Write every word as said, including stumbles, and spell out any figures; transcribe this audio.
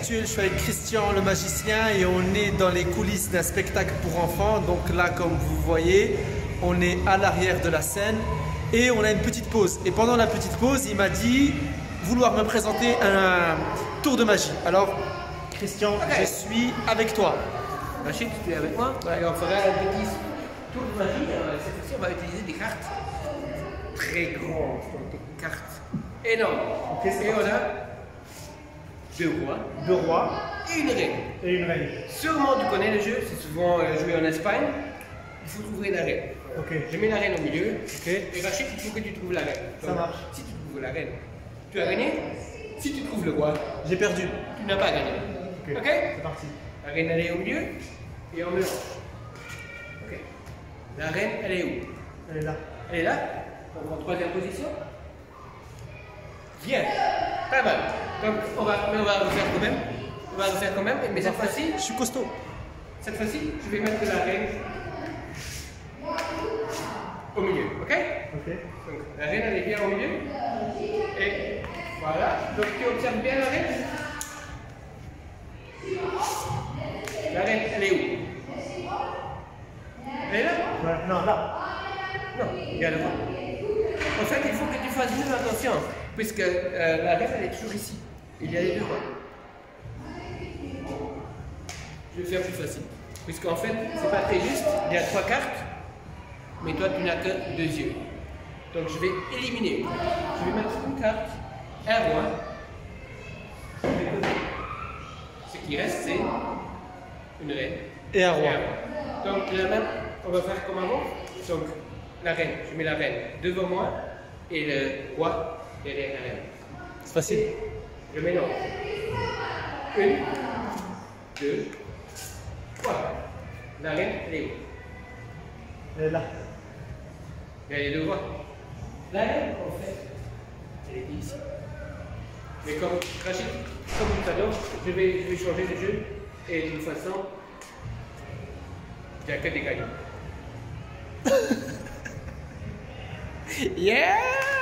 virtuel, je suis avec Christian le magicien et on est dans les coulisses d'un spectacle pour enfants. Donc là, comme vous voyez, on est à l'arrière de la scène et on a une petite pause. Et pendant la petite pause, il m'a dit vouloir me présenter un tour de magie. Alors, Christian, okay. Je suis avec toi. Rachid, tu es avec moi? Ouais. Et on fera un petit tour de magie. Cette fois-ci, on va utiliser des cartes très grandes, donc des cartes énormes. Okay, et on a deux rois. Deux rois. Et une reine. Et une reine. Sûrement tu connais le jeu, c'est souvent joué en Espagne. Il faut trouver la reine. Okay. Je mets la reine au milieu. Okay. Et Rachid, il faut que tu trouves la reine. Ça donc, marche. Si tu trouves la reine, tu as gagné. Si tu trouves le roi, j'ai perdu. Tu n'as pas gagné. Ok, ok, c'est parti. La reine, elle est au milieu et on mélange. Ok. La reine, elle est où? Elle est là. Elle est là. Donc en troisième position. Bien. Pas mal. Donc on va, mais on va refaire quand même. On va refaire quand même. Mais cette fois-ci, je suis costaud. Cette fois-ci, je vais mettre la reine au milieu. Ok? Ok. Donc la reine, elle est bien au milieu. Et voilà. Donc tu observes bien la reine. La reine, elle est où? Elle est là? Ouais, non, là. Non, regarde moi. En fait, il faut que tu fasses bien attention, puisque euh, la reine, elle est toujours ici. Il y a les deux rois. Je vais faire plus facile. Puisqu'en fait, c'est pas très juste. Il y a trois cartes, mais toi, tu n'as que deux yeux. Donc, je vais éliminer. Je vais mettre une carte, un roi. Ce qui reste, c'est une reine. Et un roi. Et un roi. Donc, la même, on va faire comme avant. Donc, la reine, je mets la reine devant moi et le roi derrière la reine. C'est facile. Et je mélange. Une, deux, trois. La reine, elle est où? Elle est là. Il y a les deux rois. La reine, en fait, elle est ici. Mais comme Rachid, comme tout à l'heure, je vais, je vais changer de jeu et de toute façon, il n'y a que des gagnants. Yeah!